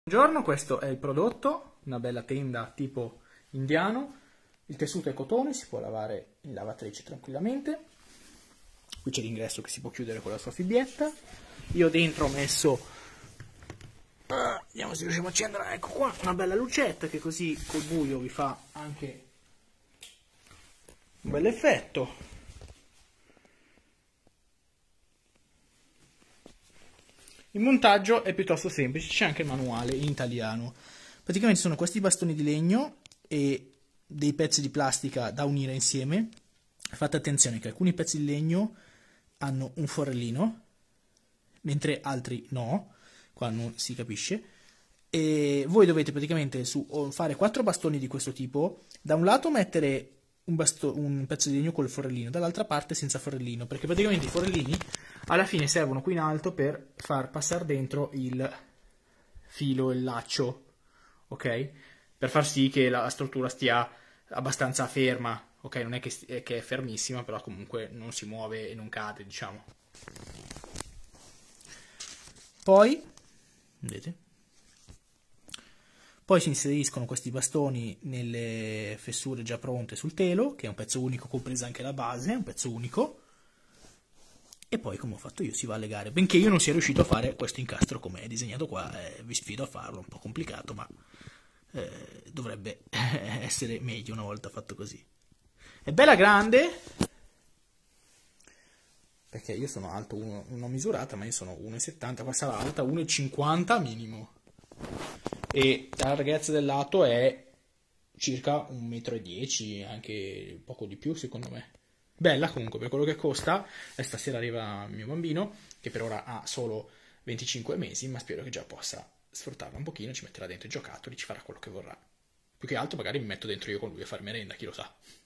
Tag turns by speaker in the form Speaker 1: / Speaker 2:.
Speaker 1: Buongiorno, questo è il prodotto, una bella tenda tipo indiano, il tessuto è cotone, si può lavare in lavatrice tranquillamente, qui c'è l'ingresso che si può chiudere con la sua fibbietta, io dentro ho messo, vediamo se riusciamo a accendere, ecco qua, una bella lucetta che così col buio vi fa anche un bel effetto. Il montaggio è piuttosto semplice, c'è anche il manuale in italiano. Praticamente sono questi bastoni di legno e dei pezzi di plastica da unire insieme. Fate attenzione che alcuni pezzi di legno hanno un forellino, mentre altri no, qua non si capisce. E voi dovete praticamente fare 4 bastoni di questo tipo. Da un lato mettere un pezzo di legno col forellino, dall'altra parte senza forellino, perché praticamente i forellini alla fine servono qui in alto per far passare dentro il filo, il laccio, ok? Per far sì che la struttura stia abbastanza ferma, ok? Non è che è fermissima, però comunque non si muove e non cade, diciamo. Poi, vedete? Poi si inseriscono questi bastoni nelle fessure già pronte sul telo, che è un pezzo unico, compresa anche la base, è un pezzo unico. E poi, come ho fatto io, si va a legare. Benché io non sia riuscito a fare questo incastro come è disegnato qua, vi sfido a farlo, un po' complicato, ma dovrebbe essere meglio una volta fatto così. È bella grande, perché io sono alto, non ho misurata, ma io sono 1,70, questa sarà alta 1,50 minimo. E la larghezza del lato è circa 1,10 m, anche poco di più secondo me. Bella comunque per quello che costa, e stasera arriva mio bambino, che per ora ha solo 25 mesi, ma spero che già possa sfruttarla un pochino, ci metterà dentro i giocattoli, ci farà quello che vorrà. Più che altro magari mi metto dentro io con lui a fare merenda, chi lo sa.